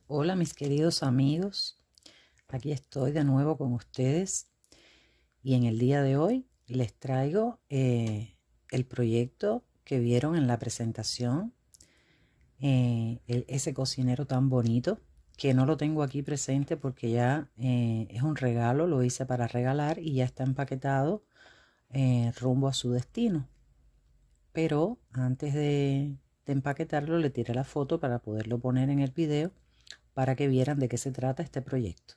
Hola mis queridos amigos, aquí estoy de nuevo con ustedes y en el día de hoy les traigo el proyecto que vieron en la presentación, ese cocinero tan bonito que no lo tengo aquí presente porque ya es un regalo, lo hice para regalar y ya está empaquetado rumbo a su destino. Pero antes de empaquetarlo le tiré la foto para poderlo poner en el video para que vieran de qué se trata este proyecto.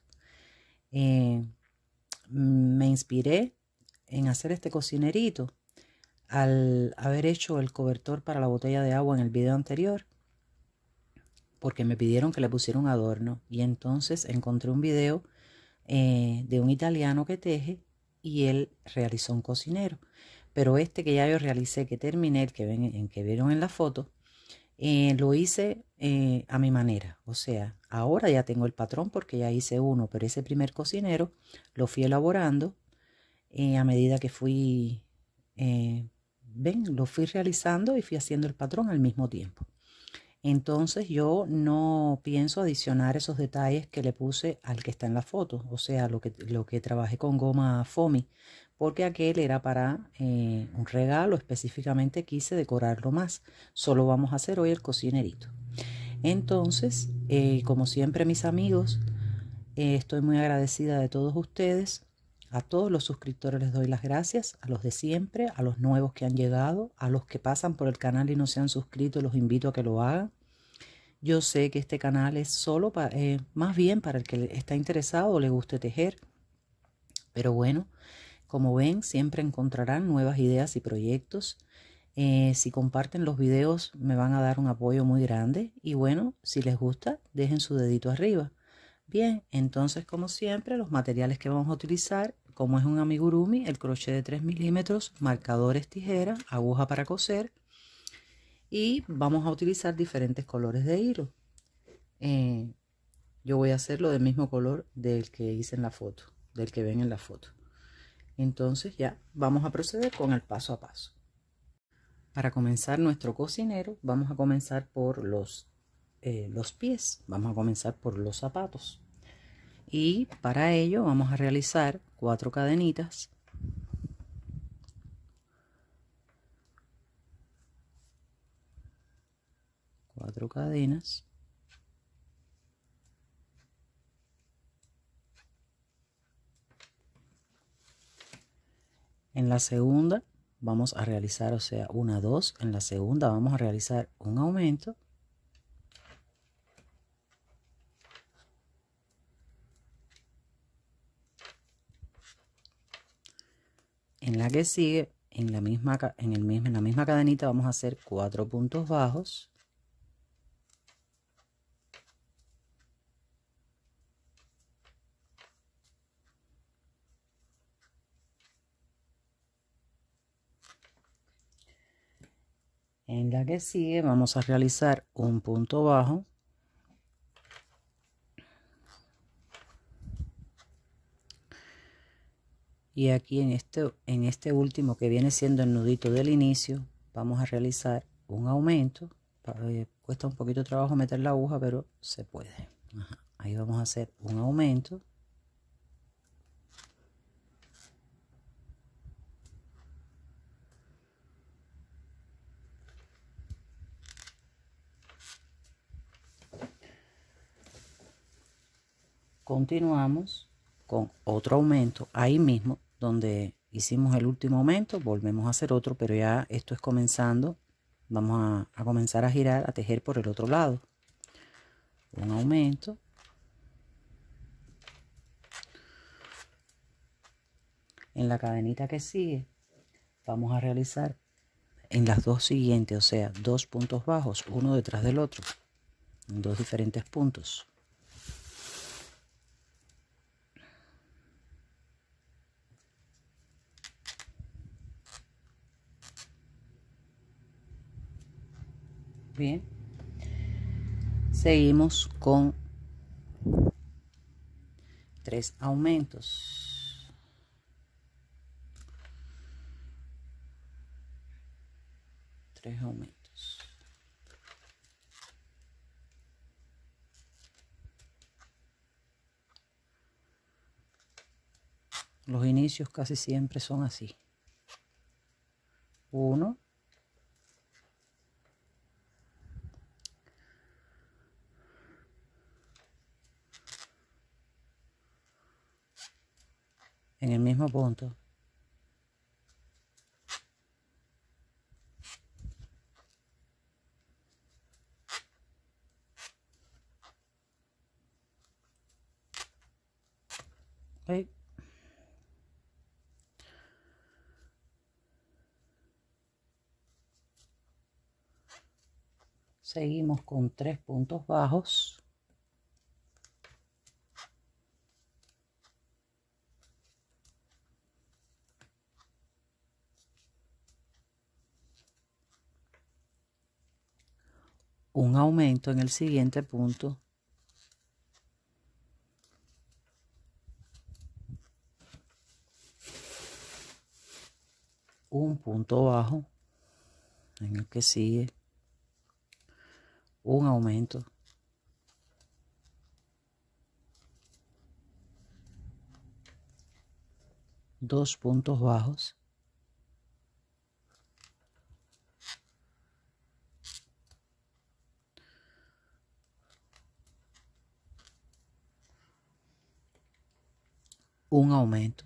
Me inspiré en hacer este cocinerito al haber hecho el cobertor para la botella de agua en el video anterior, porque me pidieron que le pusiera un adorno y entonces encontré un video de un italiano que teje y él realizó un cocinero. Pero este que ya yo realicé, que terminé, el que que vieron en la foto, lo hice a mi manera. O sea, ahora ya tengo el patrón porque ya hice uno, pero ese primer cocinero lo fui elaborando a medida que fui, lo fui realizando y fui haciendo el patrón al mismo tiempo. Entonces yo no pienso adicionar esos detalles que le puse al que está en la foto, o sea, lo que trabajé con goma foamy, porque aquel era para un regalo, específicamente quise decorarlo más. Solo vamos a hacer hoy el cocinerito. Entonces, como siempre mis amigos, estoy muy agradecida de todos ustedes. A todos los suscriptores les doy las gracias, a los de siempre, a los nuevos que han llegado, a los que pasan por el canal y no se han suscrito, los invito a que lo hagan. Yo sé que este canal es solo más bien para el que está interesado o le guste tejer. Pero bueno, como ven, siempre encontrarán nuevas ideas y proyectos. Si comparten los videos me van a dar un apoyo muy grande. Y bueno, si les gusta, dejen su dedito arriba. Bien, entonces como siempre, los materiales que vamos a utilizar, como es un amigurumi, el crochet de 3 milímetros, marcadores, tijera, aguja para coser. Y vamos a utilizar diferentes colores de hilo. Yo voy a hacerlo del mismo color del que hice en la foto, del que ven en la foto. Entonces ya vamos a proceder con el paso a paso. Para comenzar nuestro cocinero vamos a comenzar por los pies, vamos a comenzar por los zapatos. Y para ello vamos a realizar 4 cadenitas. Cuatro cadenas. En la segunda vamos a realizar, o sea, una, dos. En la segunda vamos a realizar un aumento. En la que sigue, en la misma cadenita vamos a hacer 4 puntos bajos. En la que sigue vamos a realizar un punto bajo. Y aquí en este último que viene siendo el nudito del inicio, vamos a realizar un aumento. Cuesta un poquito de trabajo meter la aguja, pero se puede. Ahí vamos a hacer un aumento. Continuamos con otro aumento ahí mismo donde hicimos el último aumento, volvemos a hacer otro, pero ya esto es comenzando. Vamos a comenzar a girar, a tejer por el otro lado. Un aumento. En la cadenita que sigue vamos a realizar en las dos siguientes, o sea, 2 puntos bajos, uno detrás del otro, en 2 diferentes puntos. Bien, seguimos con 3 aumentos. Tres aumentos. Los inicios casi siempre son así. 1, en el mismo punto. ¿Okay? Seguimos con 3 puntos bajos. Un aumento en el siguiente punto. Un punto bajo en el que sigue. Un aumento. Dos puntos bajos. Un aumento.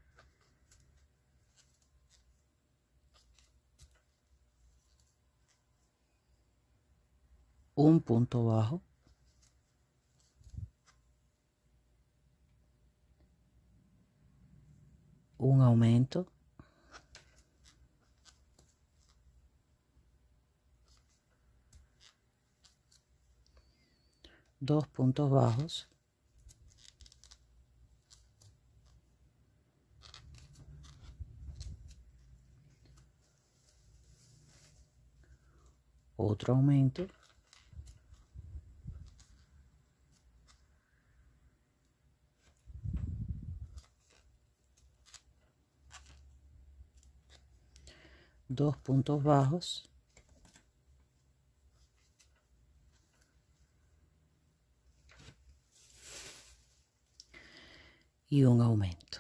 Un punto bajo. Un aumento. Dos puntos bajos. Otro aumento. Dos puntos bajos. Y un aumento.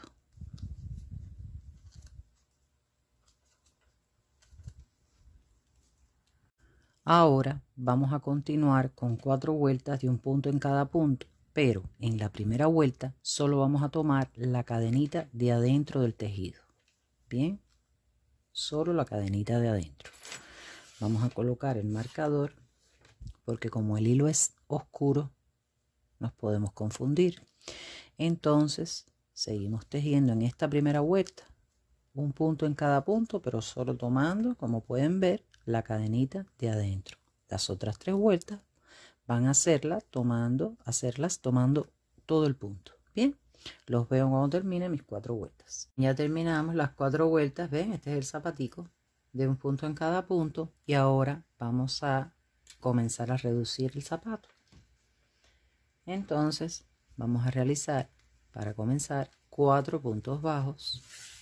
Ahora vamos a continuar con 4 vueltas de un punto en cada punto, pero en la primera vuelta solo vamos a tomar la cadenita de adentro del tejido. Bien, solo la cadenita de adentro. Vamos a colocar el marcador porque como el hilo es oscuro nos podemos confundir. Entonces seguimos tejiendo en esta primera vuelta un punto en cada punto, pero solo tomando, como pueden ver, la cadenita de adentro. Las otras 3 vueltas van a hacerlas tomando todo el punto. Bien, los veo cuando termine mis 4 vueltas. Ya terminamos las 4 vueltas. Ven, este es el zapatico de un punto en cada punto, y ahora vamos a comenzar a reducir el zapato. Entonces vamos a realizar, para comenzar, 4 puntos bajos.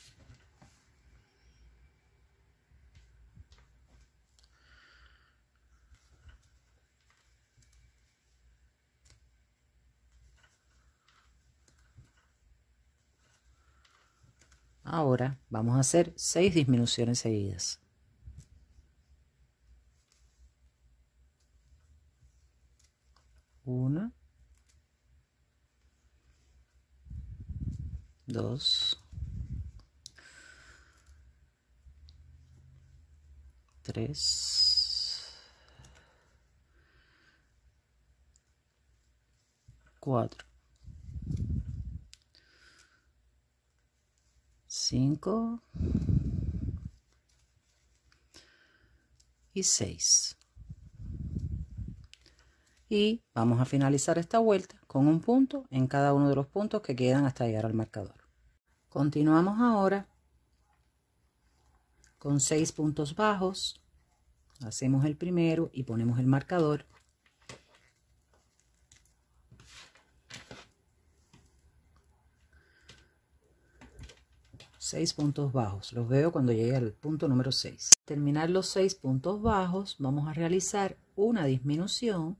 Ahora vamos a hacer 6 disminuciones seguidas. 1, 2, 3, 4, 5 y 6. Y vamos a finalizar esta vuelta con un punto en cada uno de los puntos que quedan hasta llegar al marcador. Continuamos ahora con 6 puntos bajos. Hacemos el primero y ponemos el marcador. Seis puntos bajos, los veo cuando llegue al punto número 6. Al terminar los 6 puntos bajos, vamos a realizar una disminución,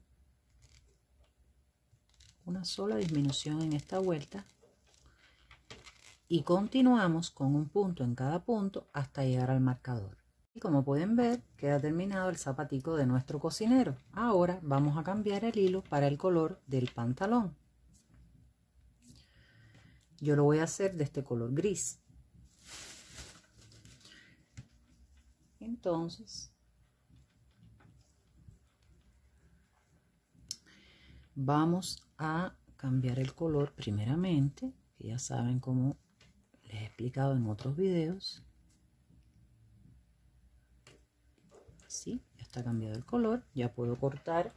una sola disminución en esta vuelta, y continuamos con un punto en cada punto hasta llegar al marcador. Y como pueden ver, queda terminado el zapatico de nuestro cocinero. Ahora vamos a cambiar el hilo para el color del pantalón. Yo lo voy a hacer de este color gris. Entonces, vamos a cambiar el color primeramente, que ya saben cómo les he explicado en otros videos. Así, ya está cambiado el color. Ya puedo cortar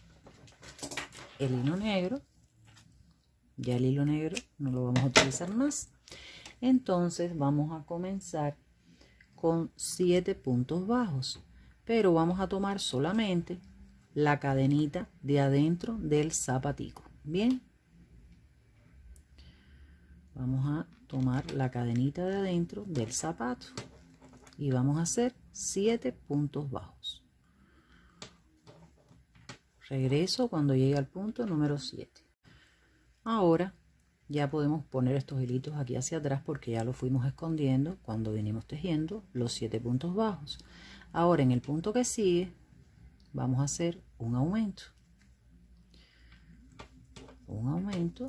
el hilo negro. Ya el hilo negro no lo vamos a utilizar más. Entonces vamos a comenzar con 7 puntos bajos, pero vamos a tomar solamente la cadenita de adentro del zapatico. Bien, vamos a tomar la cadenita de adentro del zapato y vamos a hacer 7 puntos bajos. Regreso cuando llegue al punto número 7. Ahora ya podemos poner estos hilitos aquí hacia atrás porque ya los fuimos escondiendo cuando venimos tejiendo los 7 puntos bajos. Ahora en el punto que sigue vamos a hacer un aumento. Un aumento.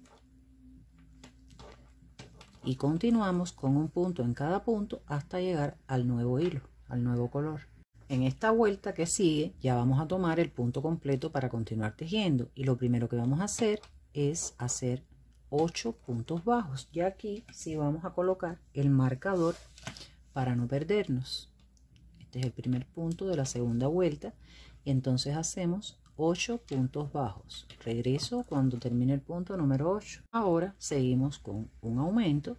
Y continuamos con un punto en cada punto hasta llegar al nuevo hilo, al nuevo color. En esta vuelta que sigue ya vamos a tomar el punto completo para continuar tejiendo. Y lo primero que vamos a hacer es hacer 8 puntos bajos. Ya aquí sí vamos a colocar el marcador para no perdernos. Este es el primer punto de la segunda vuelta y entonces hacemos 8 puntos bajos. Regreso cuando termine el punto número 8. Ahora seguimos con un aumento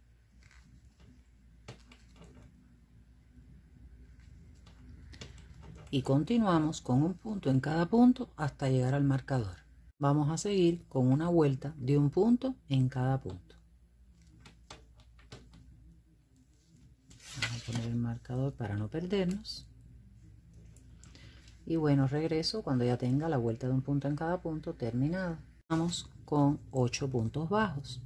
y continuamos con un punto en cada punto hasta llegar al marcador. Vamos a seguir con una vuelta de un punto en cada punto. Vamos a poner el marcador para no perdernos. Y bueno, regreso cuando ya tenga la vuelta de un punto en cada punto terminada. Vamos con 8 puntos bajos.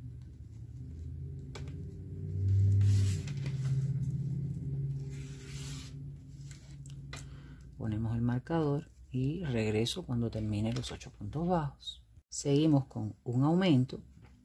Ponemos el marcador y regreso cuando termine los 8 puntos bajos. Seguimos con un aumento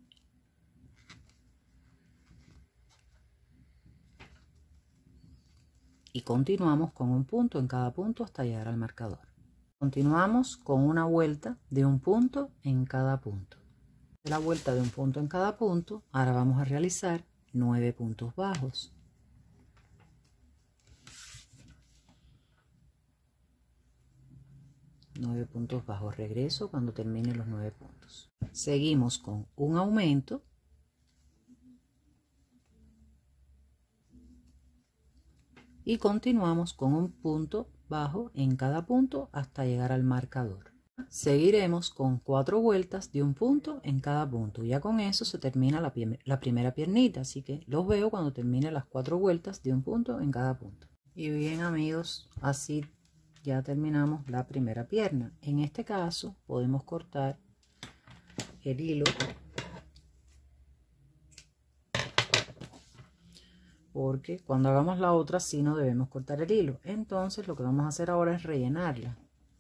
y continuamos con un punto en cada punto hasta llegar al marcador. Continuamos con una vuelta de un punto en cada punto. De la vuelta de un punto en cada punto, ahora vamos a realizar 9 puntos bajos. Nueve puntos bajos. Regreso cuando termine los 9 puntos. Seguimos con un aumento y continuamos con un punto bajo en cada punto hasta llegar al marcador. Seguiremos con 4 vueltas de un punto en cada punto. Ya con eso se termina la primera piernita, así que los veo cuando termine las 4 vueltas de un punto en cada punto. Y bien amigos, así ya terminamos la primera pierna. En este caso podemos cortar el hilo porque cuando hagamos la otra sí no debemos cortar el hilo. Entonces lo que vamos a hacer ahora es rellenarla.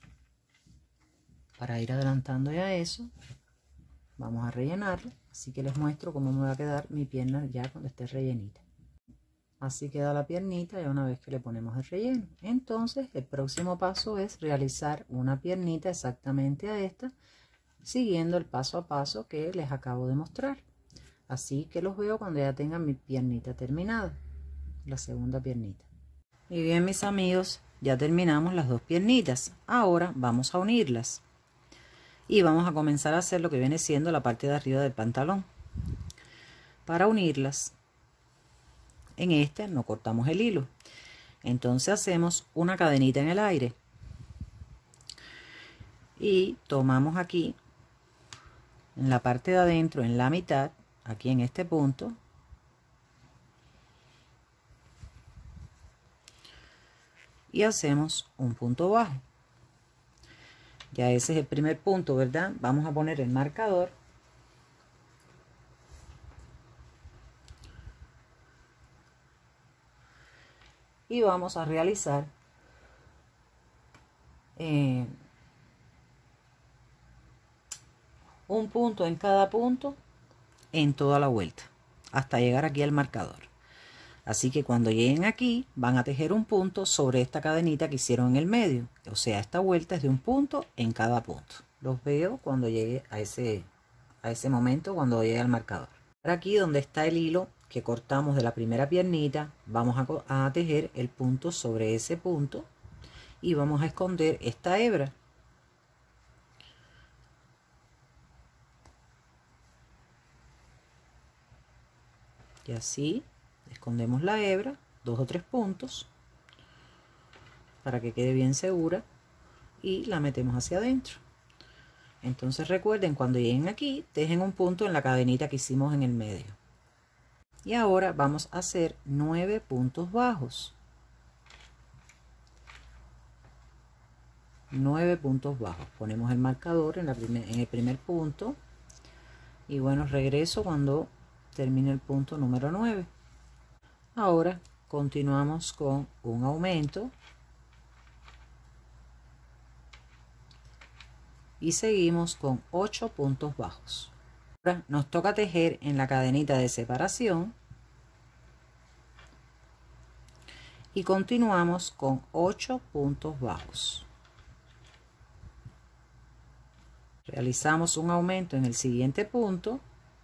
Para ir adelantando ya eso, vamos a rellenarla. Así que les muestro cómo me va a quedar mi pierna ya cuando esté rellenita. Así queda la piernita ya una vez que le ponemos el relleno. Entonces el próximo paso es realizar una piernita exactamente a esta, siguiendo el paso a paso que les acabo de mostrar. Así que los veo cuando ya tengan mi piernita terminada, la segunda piernita. Y bien mis amigos, ya terminamos las 2 piernitas. Ahora vamos a unirlas y vamos a comenzar a hacer lo que viene siendo la parte de arriba del pantalón. Para unirlas, en este no cortamos el hilo, entonces hacemos una cadenita en el aire y tomamos aquí en la parte de adentro, en la mitad, aquí en este punto, y hacemos un punto bajo. Ya ese es el primer punto, ¿verdad? Vamos a poner el marcador y vamos a realizar un punto en cada punto en toda la vuelta hasta llegar aquí al marcador. Así que cuando lleguen aquí van a tejer un punto sobre esta cadenita que hicieron en el medio, o sea, esta vuelta es de un punto en cada punto. Los veo cuando llegue a ese momento, cuando llegue al marcador. Ahora aquí donde está el hilo que cortamos de la primera piernita, vamos a tejer el punto sobre ese punto y vamos a esconder esta hebra. Y así escondemos la hebra, 2 o 3 puntos para que quede bien segura y la metemos hacia adentro. Entonces recuerden, cuando lleguen aquí tejen un punto en la cadenita que hicimos en el medio. Y ahora vamos a hacer 9 puntos bajos. 9 puntos bajos. Ponemos el marcador en el primer punto y bueno, regreso cuando termine el punto número 9. Ahora continuamos con un aumento y seguimos con 8 puntos bajos. Ahora nos toca tejer en la cadenita de separación y continuamos con 8 puntos bajos. Realizamos un aumento en el siguiente punto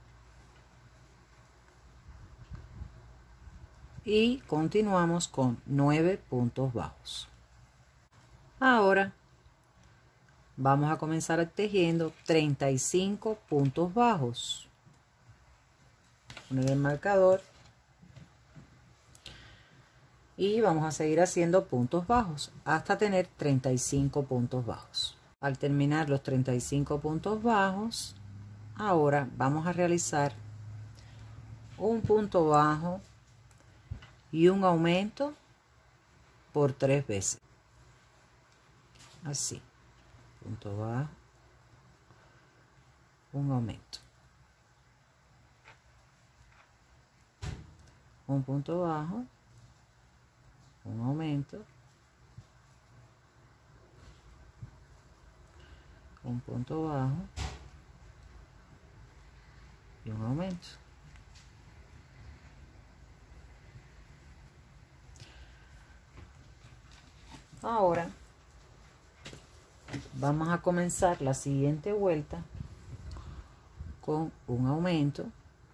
y continuamos con 9 puntos bajos. Ahora vamos a comenzar tejiendo 35 puntos bajos. Poner el marcador y vamos a seguir haciendo puntos bajos hasta tener 35 puntos bajos. Al terminar los 35 puntos bajos, ahora vamos a realizar un punto bajo y un aumento por 3 veces. Así, punto bajo, un aumento, un punto bajo, un aumento, un punto bajo y un aumento. Ahora vamos a comenzar la siguiente vuelta con un aumento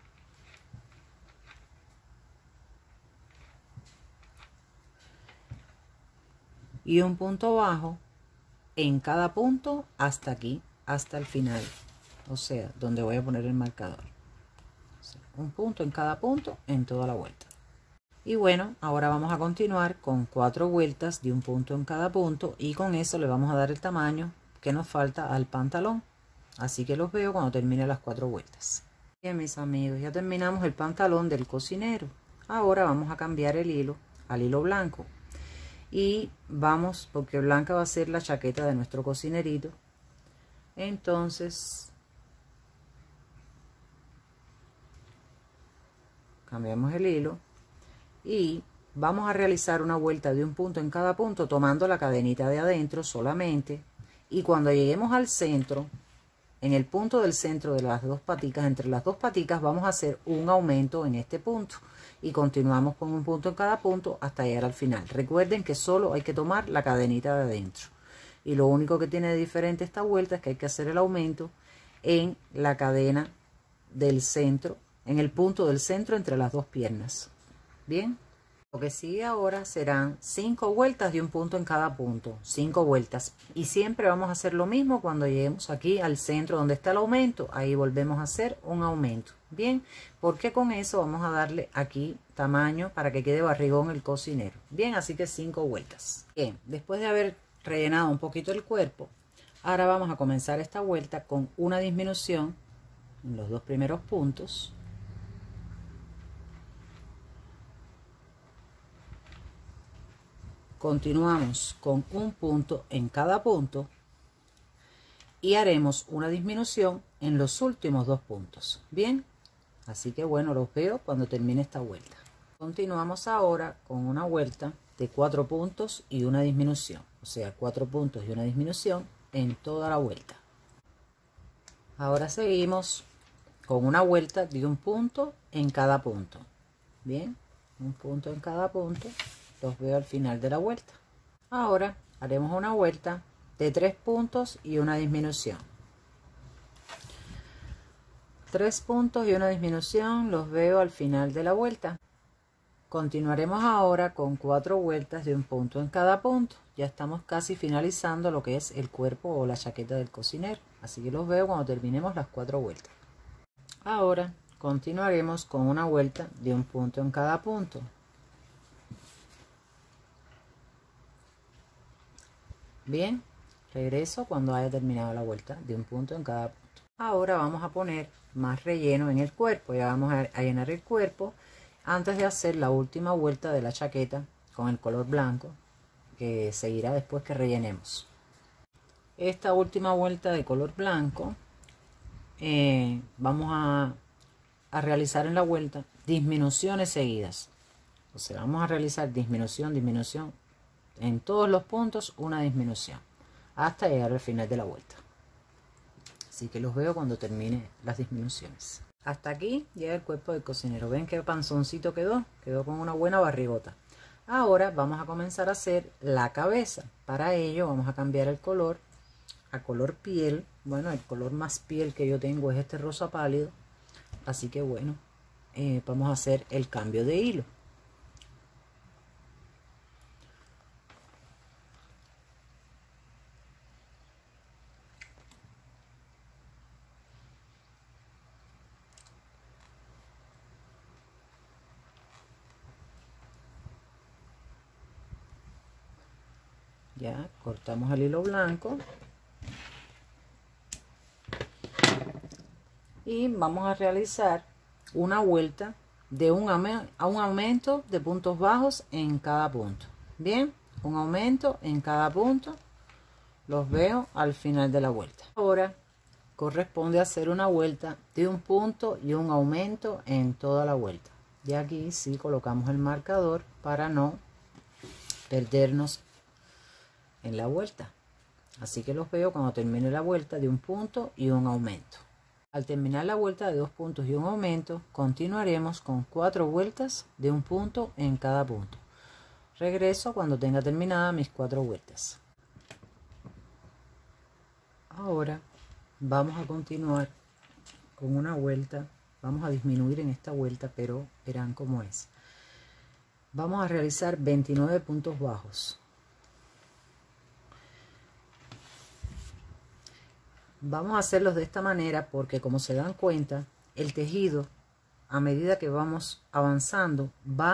y un punto bajo en cada punto hasta aquí, hasta el final, o sea, donde voy a poner el marcador. O sea, un punto en cada punto en toda la vuelta. Y bueno, ahora vamos a continuar con 4 vueltas de un punto en cada punto y con eso le vamos a dar el tamaño que nos falta al pantalón. Así que los veo cuando termine las 4 vueltas. Bien, mis amigos, ya terminamos el pantalón del cocinero. Ahora vamos a cambiar el hilo al hilo blanco. Y vamos, porque blanca va a ser la chaqueta de nuestro cocinerito. Entonces, cambiamos el hilo y vamos a realizar una vuelta de un punto en cada punto tomando la cadenita de adentro solamente. Y cuando lleguemos al centro, en el punto del centro de las 2 paticas, entre las 2 paticas vamos a hacer un aumento en este punto y continuamos con un punto en cada punto hasta llegar al final. Recuerden que solo hay que tomar la cadenita de adentro y lo único que tiene de diferente esta vuelta es que hay que hacer el aumento en la cadena del centro, en el punto del centro entre las 2 piernas. Bien, lo que sigue ahora serán 5 vueltas de un punto en cada punto, 5 vueltas, y siempre vamos a hacer lo mismo cuando lleguemos aquí al centro donde está el aumento. Ahí volvemos a hacer un aumento. Bien, porque con eso vamos a darle aquí tamaño para que quede barrigón el cocinero. Bien, así que 5 vueltas. Bien, después de haber rellenado un poquito el cuerpo, ahora vamos a comenzar esta vuelta con una disminución en los 2 primeros puntos. Continuamos con un punto en cada punto y haremos una disminución en los últimos 2 puntos. Bien, así que bueno, los veo cuando termine esta vuelta. Continuamos ahora con una vuelta de 4 puntos y una disminución, o sea, 4 puntos y una disminución en toda la vuelta. Ahora seguimos con una vuelta de un punto en cada punto. Bien, un punto en cada punto, los veo al final de la vuelta. Ahora haremos una vuelta de 3 puntos y una disminución. 3 puntos y una disminución, los veo al final de la vuelta. Continuaremos ahora con 4 vueltas de un punto en cada punto. Ya estamos casi finalizando lo que es el cuerpo o la chaqueta del cocinero, así que los veo cuando terminemos las 4 vueltas. Ahora continuaremos con una vuelta de un punto en cada punto. Bien, regreso cuando haya terminado la vuelta de un punto en cada punto. Ahora vamos a poner más relleno en el cuerpo. Ya vamos a llenar el cuerpo antes de hacer la última vuelta de la chaqueta con el color blanco, que seguirá después que rellenemos. Esta última vuelta de color blanco vamos a realizar en la vuelta disminuciones seguidas. O sea, vamos a realizar disminución, disminución, en todos los puntos una disminución, hasta llegar al final de la vuelta. Así que los veo cuando termine las disminuciones. Hasta aquí llega el cuerpo del cocinero. ¿Ven qué panzoncito quedó? Quedó con una buena barrigota. Ahora vamos a comenzar a hacer la cabeza. Para ello vamos a cambiar el color a color piel. Bueno, el color más piel que yo tengo es este rosa pálido. Así que bueno, vamos a hacer el cambio de hilo. Ya cortamos el hilo blanco y vamos a realizar una vuelta de un aumento de puntos bajos en cada punto. Bien, un aumento en cada punto, los veo al final de la vuelta. Ahora corresponde hacer una vuelta de un punto y un aumento en toda la vuelta. Y aquí sí colocamos el marcador para no perdernos en la vuelta. Así que los veo cuando termine la vuelta de un punto y un aumento. Al terminar la vuelta de 2 puntos y un aumento, continuaremos con 4 vueltas de un punto en cada punto. Regreso cuando tenga terminadas mis 4 vueltas. Ahora vamos a continuar con una vuelta. Vamos a disminuir en esta vuelta, pero verán cómo es. Vamos a realizar 29 puntos bajos. Vamos a hacerlos de esta manera porque, como se dan cuenta, el tejido, a medida que vamos avanzando,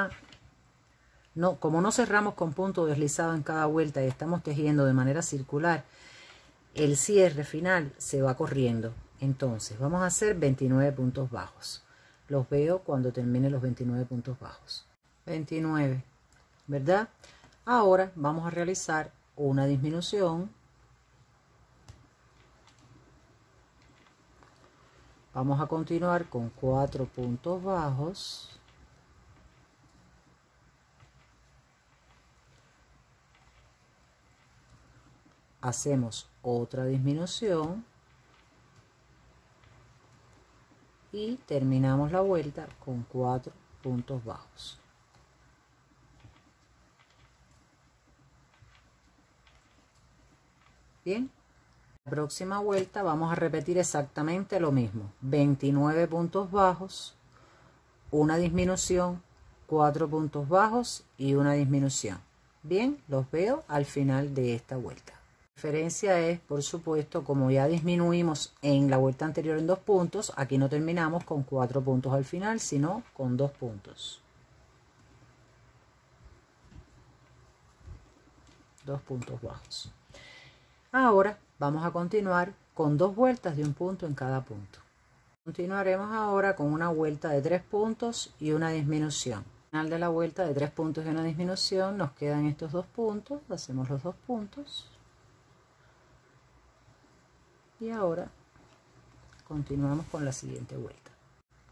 como no cerramos con punto deslizado en cada vuelta y estamos tejiendo de manera circular, el cierre final se va corriendo. Entonces vamos a hacer 29 puntos bajos. Los veo cuando termine los 29 puntos bajos. 29, ¿verdad? Ahora vamos a realizar una disminución. Vamos a continuar con 4 puntos bajos. Hacemos otra disminución. Y terminamos la vuelta con 4 puntos bajos. Bien. La próxima vuelta vamos a repetir exactamente lo mismo, 29 puntos bajos, una disminución, 4 puntos bajos y una disminución. Bien, los veo al final de esta vuelta. La diferencia es, por supuesto, como ya disminuimos en la vuelta anterior en 2 puntos, aquí no terminamos con 4 puntos al final, sino con 2 puntos. 2 puntos bajos. Ahora vamos a continuar con 2 vueltas de un punto en cada punto. Continuaremos ahora con una vuelta de 3 puntos y una disminución. Al final de la vuelta de 3 puntos y una disminución nos quedan estos 2 puntos. Hacemos los 2 puntos. Y ahora continuamos con la siguiente vuelta.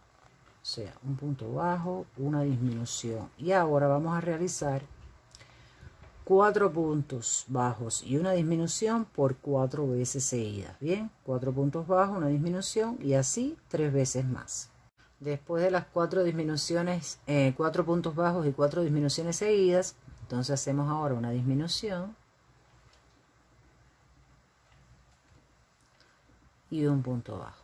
O sea, un punto bajo, una disminución. Y ahora vamos a realizar 4 puntos bajos y una disminución por 4 veces seguidas. Bien, 4 puntos bajos, una disminución y así 3 veces más. Después de las 4 disminuciones, 4 puntos bajos y 4 disminuciones seguidas, entonces hacemos ahora una disminución y un punto bajo.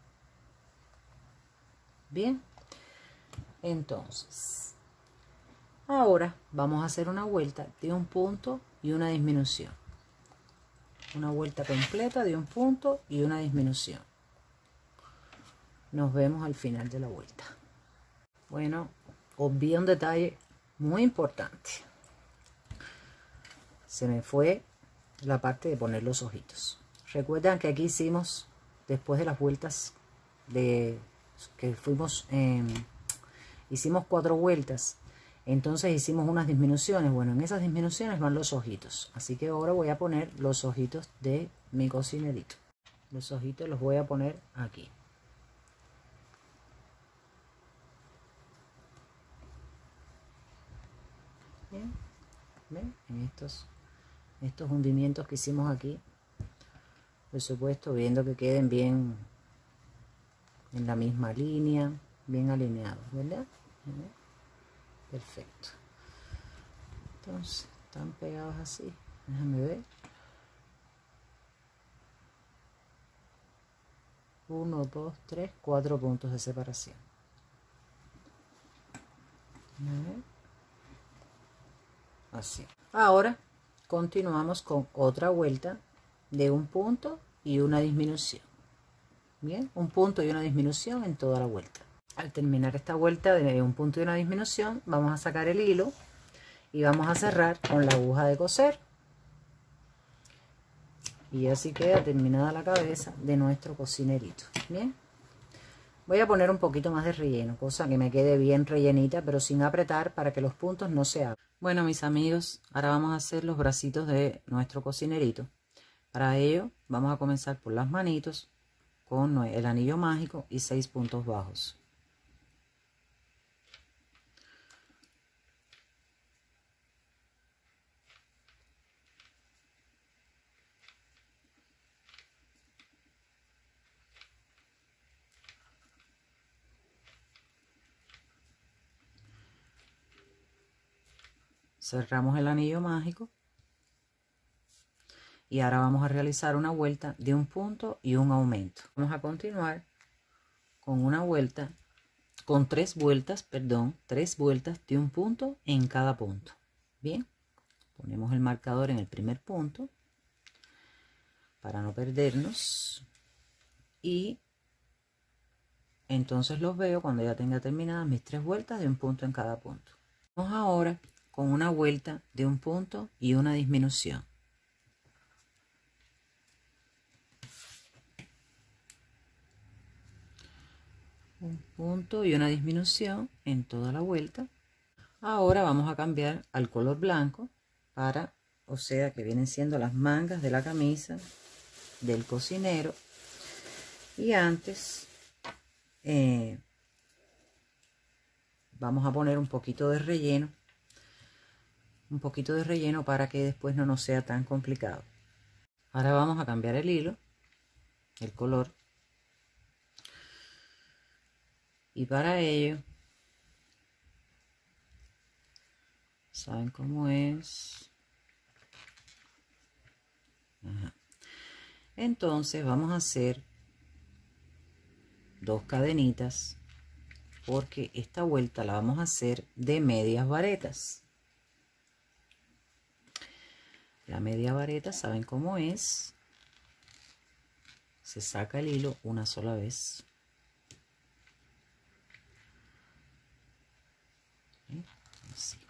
Bien, entonces ahora vamos a hacer una vuelta de un punto y una disminución. Una vuelta completa de un punto y una disminución. Nos vemos al final de la vuelta. Bueno, obvié un detalle muy importante. Se me fue la parte de poner los ojitos. Recuerdan que aquí hicimos, después de las vueltas que fuimos, hicimos 4 vueltas, entonces hicimos unas disminuciones. Bueno, en esas disminuciones van los ojitos, así que ahora voy a poner los ojitos de mi cocinerito. Los ojitos los voy a poner aquí. Bien, ¿ven? En estos hundimientos que hicimos aquí, por supuesto, viendo que queden bien en la misma línea, bien alineados, ¿verdad? Perfecto. Entonces, están pegados así. Déjame ver. 1, 2, 3, 4 puntos de separación. Así. Ahora continuamos con otra vuelta de un punto y una disminución. Bien, un punto y una disminución en toda la vuelta. Al terminar esta vuelta de un punto y una disminución, vamos a sacar el hilo y vamos a cerrar con la aguja de coser. Y así queda terminada la cabeza de nuestro cocinerito. Bien, voy a poner un poquito más de relleno, cosa que me quede bien rellenita, pero sin apretar para que los puntos no se abran. Bueno, mis amigos, ahora vamos a hacer los bracitos de nuestro cocinerito. Para ello vamos a comenzar por las manitos con el anillo mágico y 6 puntos bajos. Cerramos el anillo mágico y ahora vamos a realizar una vuelta de un punto y un aumento. Vamos a continuar con una vuelta, con 3 vueltas, perdón, 3 vueltas de un punto en cada punto. Bien, ponemos el marcador en el primer punto para no perdernos y entonces los veo cuando ya tenga terminadas mis 3 vueltas de un punto en cada punto. Vamos ahora con una vuelta de un punto y una disminución. Un punto y una disminución en toda la vuelta. Ahora vamos a cambiar al color blanco para, o sea que vienen siendo las mangas de la camisa del cocinero. Y antes vamos a poner un poquito de relleno. Un poquito de relleno para que después no nos sea tan complicado. Ahora vamos a cambiar el hilo, el color. Y para ello, ¿saben cómo es? Ajá. Entonces vamos a hacer 2 cadenitas porque esta vuelta la vamos a hacer de medias varetas. La media vareta, ¿saben cómo es? Se saca el hilo una sola vez. Así.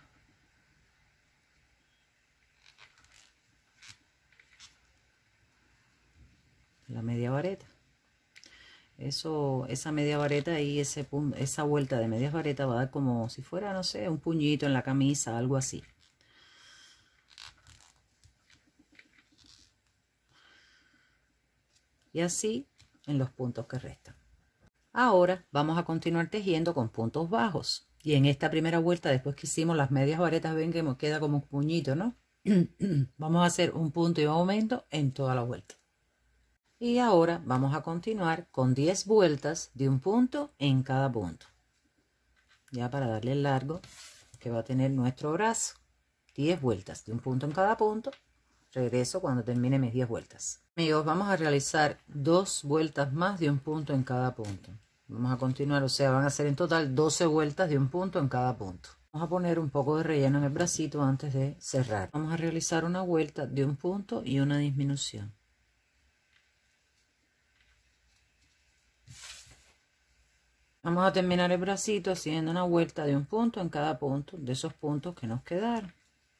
La media vareta. Esa media vareta y esa vuelta de medias varetas va a dar como si fuera, no sé, un puñito en la camisa, algo así. Y así en los puntos que restan. Ahora vamos a continuar tejiendo con puntos bajos. Y en esta primera vuelta, después que hicimos las medias varetas, ven que nos queda como un puñito, ¿no? Vamos a hacer un punto y un aumento en toda la vuelta. Y ahora vamos a continuar con 10 vueltas de un punto en cada punto. Ya para darle el largo que va a tener nuestro brazo. 10 vueltas de un punto en cada punto. Regreso cuando termine mis 10 vueltas. Amigos, vamos a realizar 2 vueltas más de un punto en cada punto. Vamos a continuar, o sea, van a ser en total 12 vueltas de un punto en cada punto. Vamos a poner un poco de relleno en el bracito antes de cerrar. Vamos a realizar una vuelta de un punto y una disminución. Vamos a terminar el bracito haciendo una vuelta de un punto en cada punto de esos puntos que nos quedaron.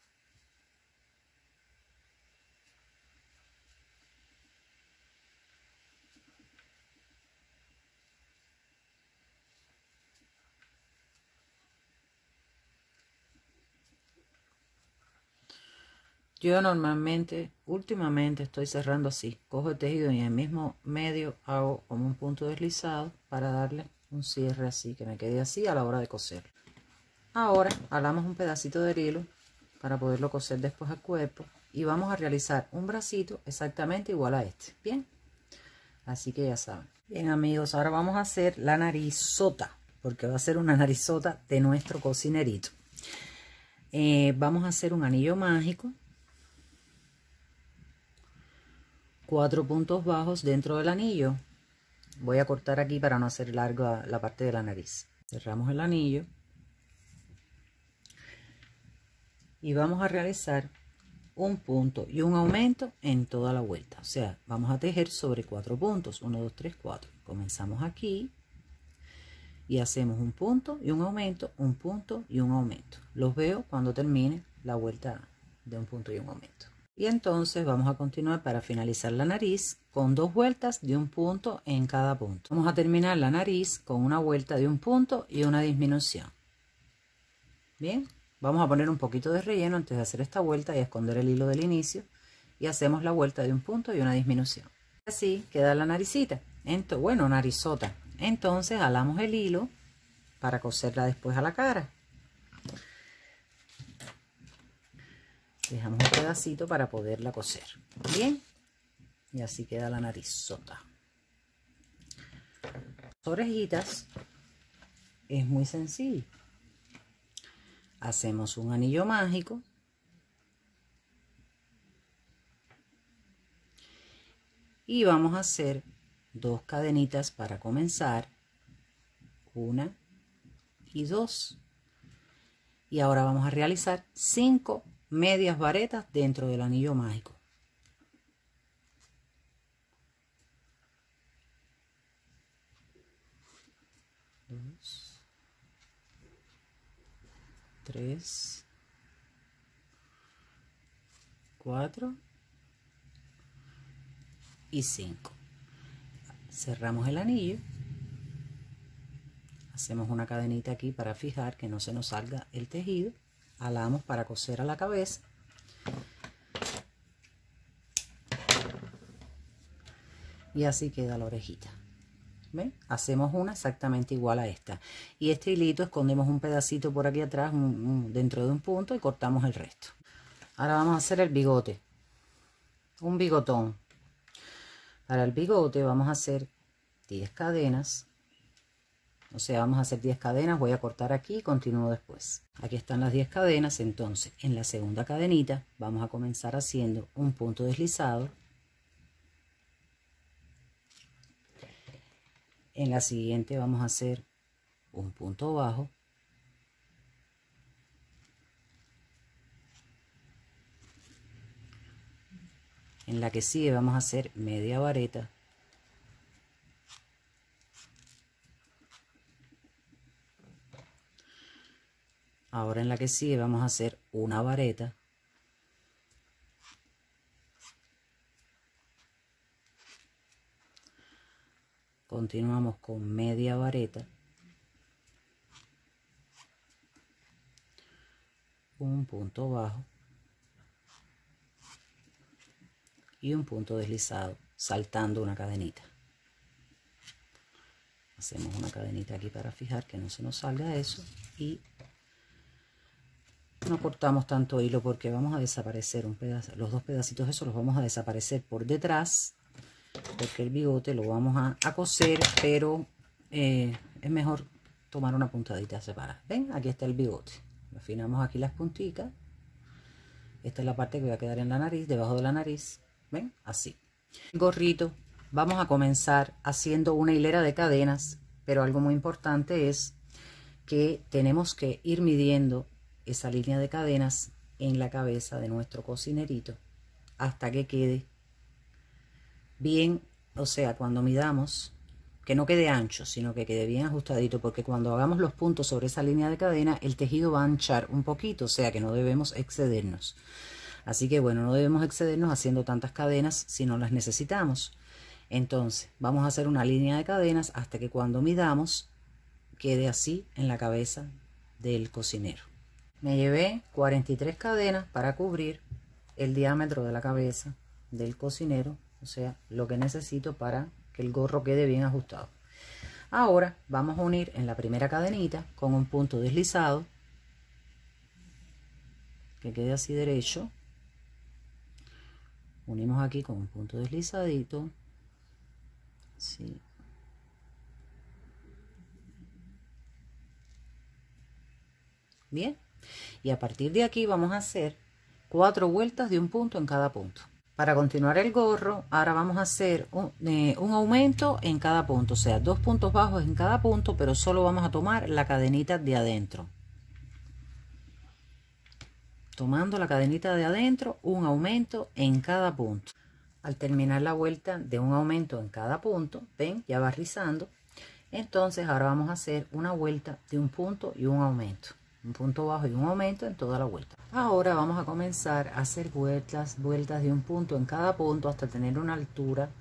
Yo normalmente, últimamente estoy cerrando así. Cojo el tejido y en el mismo medio hago como un punto deslizado para darle un cierre así, que me quede así a la hora de coser. Ahora jalamos un pedacito del hilo para poderlo coser después al cuerpo y vamos a realizar un bracito exactamente igual a este. Bien, así que ya saben. Bien amigos, ahora vamos a hacer la narizota, porque va a ser una narizota de nuestro cocinerito. Vamos a hacer un anillo mágico, 4 puntos bajos dentro del anillo. Voy a cortar aquí para no hacer larga la parte de la nariz. Cerramos el anillo y vamos a realizar un punto y un aumento en toda la vuelta. O sea, vamos a tejer sobre 4 puntos. 1, 2, 3, 4. Comenzamos aquí y hacemos un punto y un aumento, un punto y un aumento. Los veo cuando termine la vuelta de un punto y un aumento. Y entonces vamos a continuar para finalizar la nariz con 2 vueltas de un punto en cada punto. Vamos a terminar la nariz con una vuelta de un punto y una disminución. Bien, vamos a poner un poquito de relleno antes de hacer esta vuelta y esconder el hilo del inicio. Y hacemos la vuelta de un punto y una disminución. Así queda la naricita. Bueno, narizota. Entonces jalamos el hilo para coserla después a la cara. Dejamos un pedacito para poderla coser. Bien. Y así queda la narizota. Las orejitas es muy sencillo. Hacemos un anillo mágico. Y vamos a hacer 2 cadenitas para comenzar. 1 y 2. Y ahora vamos a realizar 5 medias varetas dentro del anillo mágico. 2, 3, 4 y 5. Cerramos el anillo. Hacemos una cadenita aquí para fijar que no se nos salga el tejido. Jalamos para coser a la cabeza. Y así queda la orejita. ¿Ven? Hacemos una exactamente igual a esta. Y este hilito escondemos un pedacito por aquí atrás, dentro de un punto, y cortamos el resto. Ahora vamos a hacer el bigote. Un bigotón. Para el bigote vamos a hacer 10 cadenas. O sea, vamos a hacer 10 cadenas, voy a cortar aquí y continúo después. Aquí están las 10 cadenas, entonces en la segunda cadenita vamos a comenzar haciendo un punto deslizado. En la siguiente vamos a hacer un punto bajo. En la que sigue vamos a hacer media vareta. Ahora en la que sigue vamos a hacer una vareta. Continuamos con media vareta. Un punto bajo. Y un punto deslizado, saltando una cadenita. Hacemos una cadenita aquí para fijar que no se nos salga eso. Y No cortamos tanto hilo porque vamos a desaparecer un pedazo, los dos pedacitos esos los vamos a desaparecer por detrás, porque el bigote lo vamos a coser, pero es mejor tomar una puntadita separada. ¿Ven? Aquí está el bigote. Afinamos aquí las puntitas. Esta es la parte que va a quedar en la nariz, debajo de la nariz. ¿Ven? Así. El gorrito, vamos a comenzar haciendo una hilera de cadenas, pero algo muy importante es que tenemos que ir midiendo esa línea de cadenas en la cabeza de nuestro cocinerito hasta que quede bien, o sea, cuando midamos, que no quede ancho, sino que quede bien ajustadito, porque cuando hagamos los puntos sobre esa línea de cadena, el tejido va a anchar un poquito, o sea que no debemos excedernos. Así que bueno, no debemos excedernos haciendo tantas cadenas si no las necesitamos. Entonces, vamos a hacer una línea de cadenas hasta que cuando midamos, quede así en la cabeza del cocinero. Me llevé 43 cadenas para cubrir el diámetro de la cabeza del cocinero, o sea, lo que necesito para que el gorro quede bien ajustado. Ahora vamos a unir en la primera cadenita con un punto deslizado, que quede así derecho. Unimos aquí con un punto deslizadito, sí. Bien, y a partir de aquí vamos a hacer 4 vueltas de un punto en cada punto. Para continuar el gorro, ahora vamos a hacer un aumento en cada punto, o sea, 2 puntos bajos en cada punto, pero solo vamos a tomar la cadenita de adentro. Tomando la cadenita de adentro, un aumento en cada punto. Al terminar la vuelta de un aumento en cada punto, ven, ya va rizando. Entonces ahora vamos a hacer una vuelta de un punto y un aumento. Un punto bajo y un aumento en toda la vuelta. Ahora vamos a comenzar a hacer vueltas de un punto en cada punto hasta tener una altura.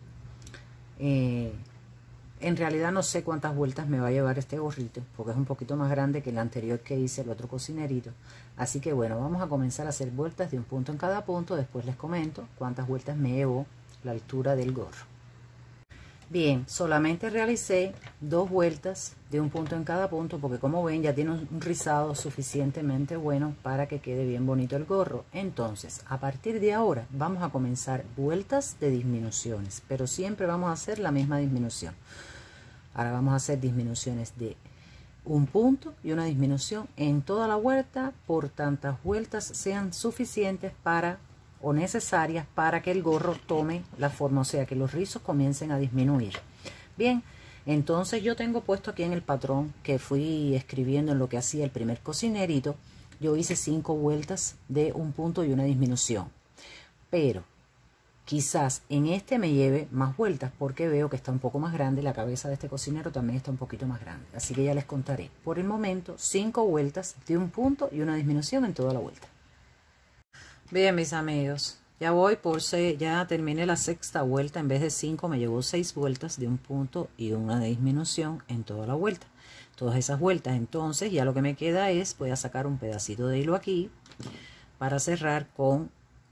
En realidad no sé cuántas vueltas me va a llevar este gorrito, porque es un poquito más grande que el anterior que hice, el otro cocinerito. Así que bueno, vamos a comenzar a hacer vueltas de un punto en cada punto. Después les comento cuántas vueltas me llevó la altura del gorro. Bien, solamente realicé 2 vueltas de un punto en cada punto, porque como ven ya tiene un rizado suficientemente bueno para que quede bien bonito el gorro. Entonces, a partir de ahora vamos a comenzar vueltas de disminuciones, pero siempre vamos a hacer la misma disminución. Ahora vamos a hacer disminuciones de un punto y una disminución en toda la vuelta, por tantas vueltas sean suficientes para o necesarias para que el gorro tome la forma, o sea que los rizos comiencen a disminuir. Bien, entonces yo tengo puesto aquí en el patrón que fui escribiendo en lo que hacía el primer cocinerito, yo hice 5 vueltas de un punto y una disminución, pero quizás en este me lleve más vueltas porque veo que está un poco más grande, la cabeza de este cocinero también está un poquito más grande, así que ya les contaré. Por el momento 5 vueltas de un punto y una disminución en toda la vuelta. Bien, mis amigos, ya voy por 6, ya terminé la 6ª vuelta. En vez de 5 me llevó 6 vueltas de un punto y una disminución en toda la vuelta. Todas esas vueltas, entonces ya lo que me queda es, voy a sacar un pedacito de hilo aquí para cerrar con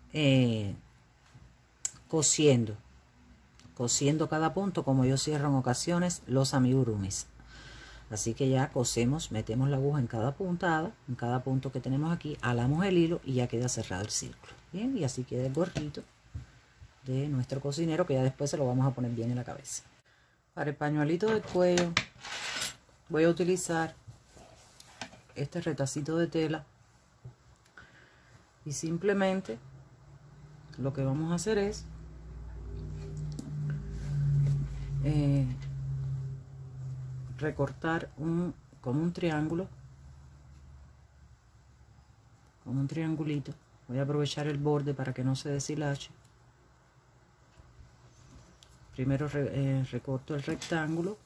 cosiendo cada punto, como yo cierro en ocasiones los amigurumis. Así que ya cosemos, metemos la aguja en cada puntada, en cada punto que tenemos aquí, alamos el hilo y ya queda cerrado el círculo. Bien, y así queda el gorrito de nuestro cocinero, que ya después se lo vamos a poner bien en la cabeza. Para el pañuelito del cuello voy a utilizar este retacito de tela y simplemente lo que vamos a hacer es recortar como un triángulo, como un triangulito. Voy a aprovechar el borde para que no se deshilache. Primero recorto el rectángulo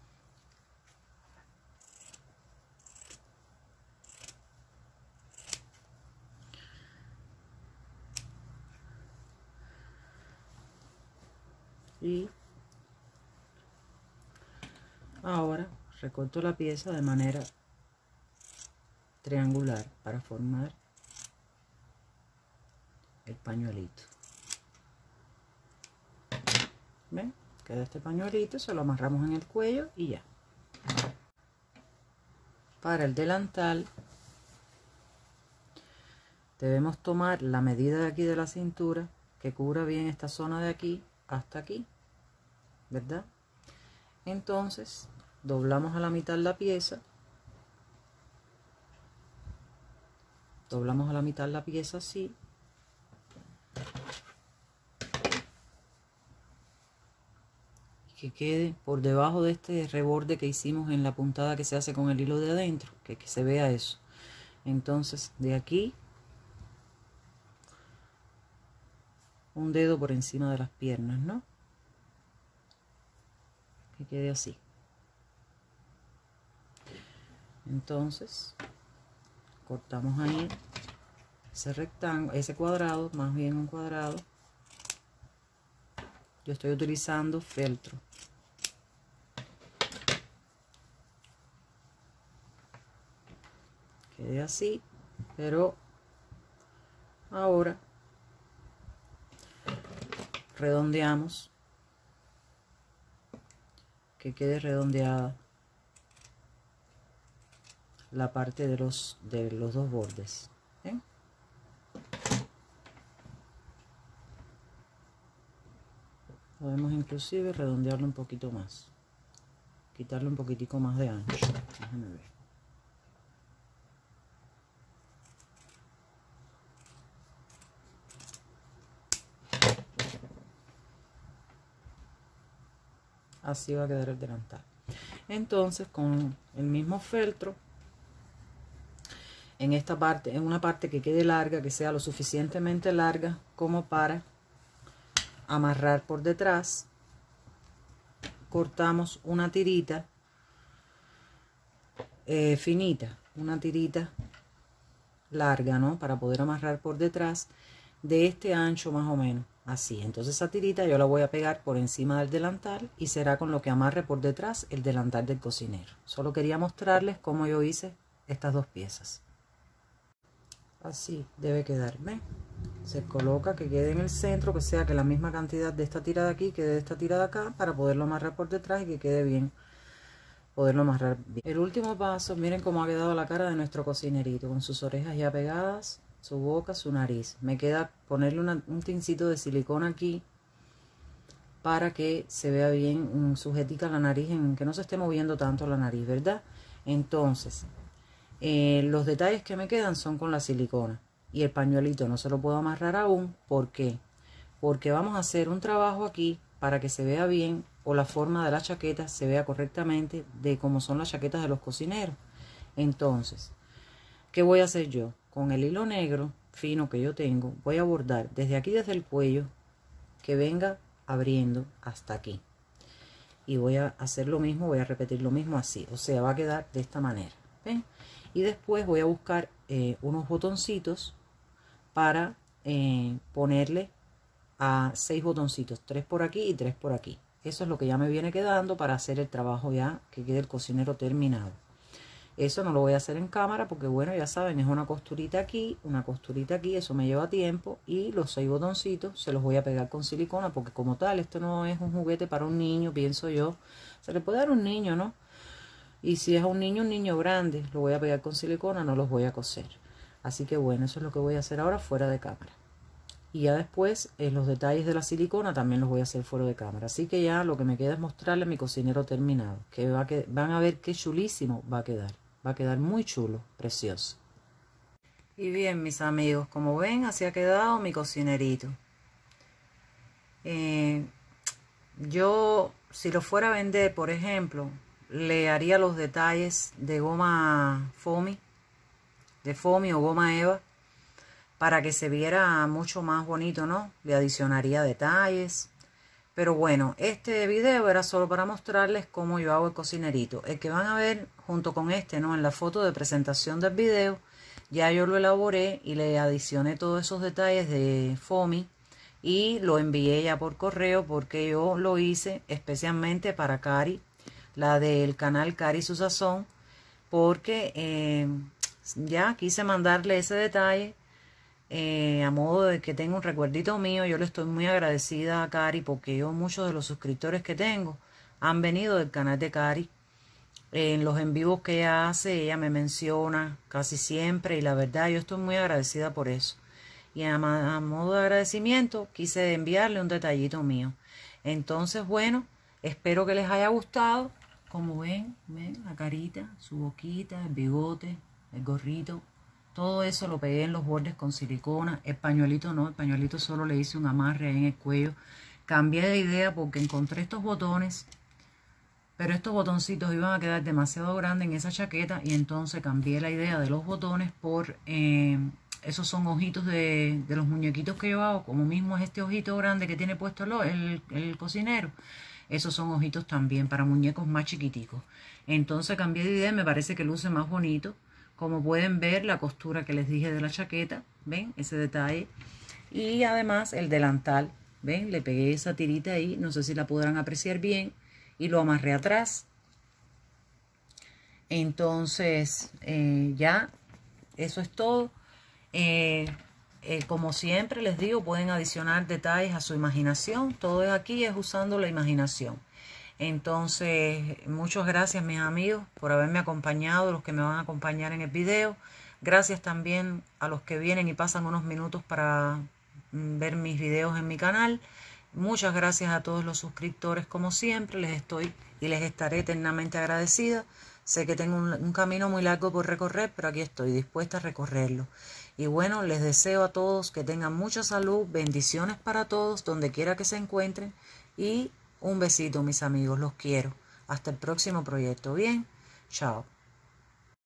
y ahora recorto la pieza de manera triangular para formar el pañuelito. ¿Ven? Queda este pañuelito, se lo amarramos en el cuello y ya. Para el delantal debemos tomar la medida de aquí de la cintura que cubra bien esta zona de aquí hasta aquí, ¿verdad? Entonces doblamos a la mitad la pieza, doblamos a la mitad la pieza así, y que quede por debajo de este reborde que hicimos en la puntada que se hace con el hilo de adentro, que se vea eso. Entonces de aquí un dedo por encima de las piernas, ¿no? Que quede así. Entonces cortamos ahí ese rectángulo, ese cuadrado, más bien un cuadrado. Yo estoy utilizando feltro. Quede así, pero ahora redondeamos, que quede redondeada la parte de los dos bordes. ¿Ven? Podemos inclusive redondearlo un poquito más, quitarle un poquitico más de ancho. Déjenme ver. Así va a quedar el delantal. Entonces con el mismo feltro, en esta parte, en una parte que quede larga, que sea lo suficientemente larga como para amarrar por detrás, cortamos una tirita finita, una tirita larga, ¿no? Para poder amarrar por detrás, de este ancho más o menos, así. Entonces esa tirita yo la voy a pegar por encima del delantal y será con lo que amarre por detrás el delantal del cocinero. Solo quería mostrarles cómo yo hice estas dos piezas. Así debe quedar, ¿ven? Se coloca que quede en el centro, que sea que la misma cantidad de esta tira de aquí quede de esta tira de acá, para poderlo amarrar por detrás y que quede bien, poderlo amarrar bien. El último paso, miren cómo ha quedado la cara de nuestro cocinerito, con sus orejas ya pegadas, su boca, su nariz. Me queda ponerle un tincito de silicona aquí para que se vea bien sujetica la nariz, que no se esté moviendo tanto la nariz, ¿verdad? Entonces los detalles que me quedan son con la silicona, y el pañuelito no se lo puedo amarrar aún. ¿Por qué? Porque vamos a hacer un trabajo aquí para que se vea bien, o la forma de la chaqueta se vea correctamente de cómo son las chaquetas de los cocineros. Entonces, ¿qué voy a hacer yo? Con el hilo negro fino que yo tengo, voy a bordar desde aquí, desde el cuello, que venga abriendo hasta aquí, y voy a hacer lo mismo, voy a repetir lo mismo así, o sea, va a quedar de esta manera, ¿ven? Y después voy a buscar unos botoncitos para ponerle a 6 botoncitos, 3 por aquí y 3 por aquí. Eso es lo que ya me viene quedando para hacer el trabajo ya que quede el cocinero terminado. Eso no lo voy a hacer en cámara porque, bueno, ya saben, es una costurita aquí, eso me lleva tiempo, y los 6 botoncitos se los voy a pegar con silicona porque, como tal, esto no es un juguete para un niño, pienso yo. Se le puede dar a un niño, ¿no? Y si es a un niño grande, lo voy a pegar con silicona, no los voy a coser. Así que bueno, eso es lo que voy a hacer ahora fuera de cámara. Y ya después los detalles de la silicona también los voy a hacer fuera de cámara. Así que ya lo que me queda es mostrarle a mi cocinero terminado, que van a ver qué chulísimo va a quedar. Va a quedar muy chulo, precioso. Y bien, mis amigos, como ven, así ha quedado mi cocinerito. Yo, si lo fuera a vender, por ejemplo, le haría los detalles de goma foamy, o goma eva, para que se viera mucho más bonito, ¿no? Le adicionaría detalles. Pero bueno, este video era solo para mostrarles cómo yo hago el cocinerito. El que van a ver junto con este, ¿no? En la foto de presentación del video, ya yo lo elaboré y le adicioné todos esos detalles de foamy y lo envié ya por correo, porque yo lo hice especialmente para Cari, la del canal Cari Su Sazón, porque ya quise mandarle ese detalle a modo de que tenga un recuerdito mío. Yo le estoy muy agradecida a Cari porque muchos de los suscriptores que tengo han venido del canal de Cari, En los en vivos que ella hace, ella me menciona casi siempre y la verdad yo estoy muy agradecida por eso. Y a modo de agradecimiento quise enviarle un detallito mío. Entonces, bueno, espero que les haya gustado. Como ven la carita, su boquita, el bigote, el gorrito. Todo eso lo pegué en los bordes con silicona. El pañuelito no, el pañuelito solo le hice un amarre ahí en el cuello. Cambié de idea porque encontré estos botones, pero estos botoncitos iban a quedar demasiado grandes en esa chaqueta y entonces cambié la idea de los botones por... esos son ojitos de los muñequitos que yo hago, como mismo es este ojito grande que tiene puesto el cocinero. Esos son ojitos también para muñecos más chiquiticos. Entonces cambié de idea y me parece que luce más bonito. Como pueden ver, la costura que les dije de la chaqueta, ¿ven? Ese detalle. Y además el delantal, ¿ven? Le pegué esa tirita ahí, no sé si la podrán apreciar bien. Y lo amarré atrás. Entonces, ya, eso es todo. Como siempre les digo, pueden adicionar detalles a su imaginación. Todo aquí es usando la imaginación. Entonces, muchas gracias mis amigos por haberme acompañado, los que me van a acompañar en el video. Gracias también a los que vienen y pasan unos minutos para ver mis videos en mi canal. Muchas gracias a todos los suscriptores, como siempre, les estoy y les estaré eternamente agradecida. Sé que tengo un camino muy largo por recorrer, pero aquí estoy dispuesta a recorrerlo. Y bueno, les deseo a todos que tengan mucha salud, bendiciones para todos, donde quiera que se encuentren. Y un besito, mis amigos, los quiero. Hasta el próximo proyecto. Bien, chao.